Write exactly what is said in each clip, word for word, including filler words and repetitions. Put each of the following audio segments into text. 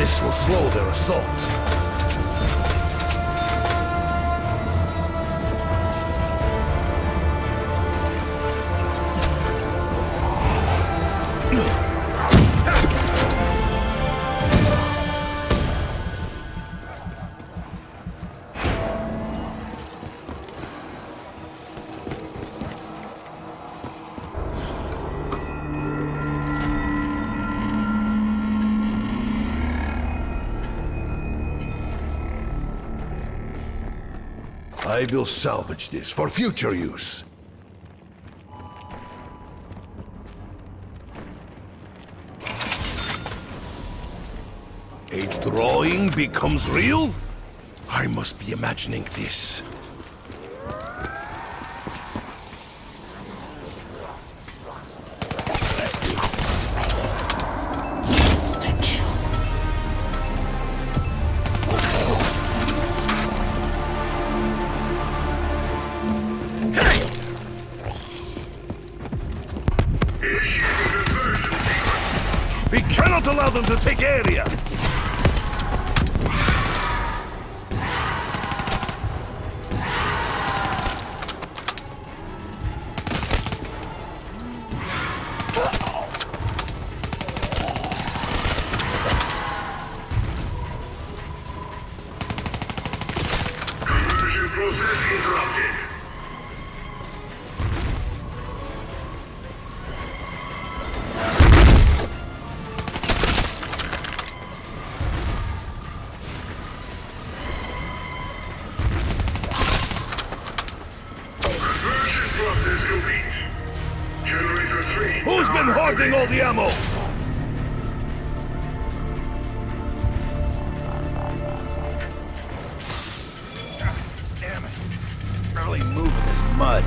This will slow their assault. I will salvage this for future use. A drawing becomes real? I must be imagining this. We cannot allow them to take area! Conversion process interrupted. Who's been hoarding all the ammo? Damn it. Barely moving this mud.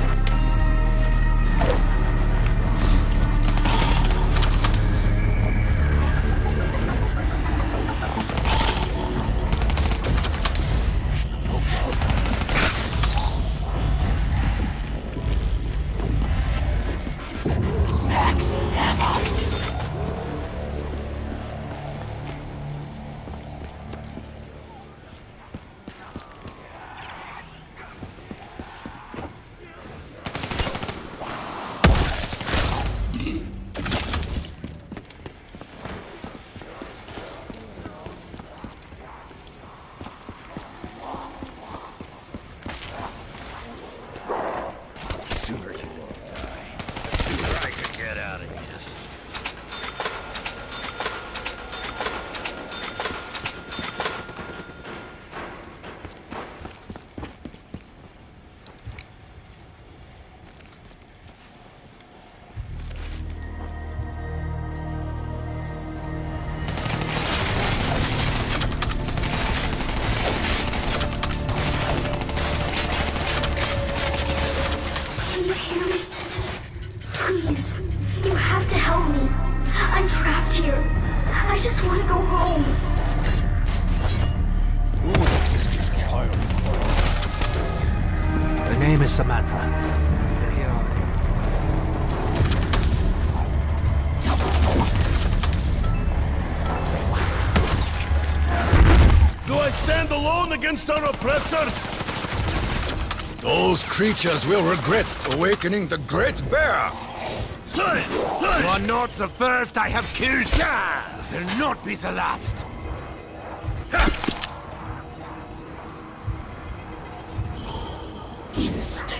Please, you have to help me. I'm trapped here. I just want to go home. Who is this child? Her name is Samantha. Double points. Do I stand alone against our oppressors? Those creatures will regret awakening the Great Bear! You are not the first I have killed. Will not be the last. Instant.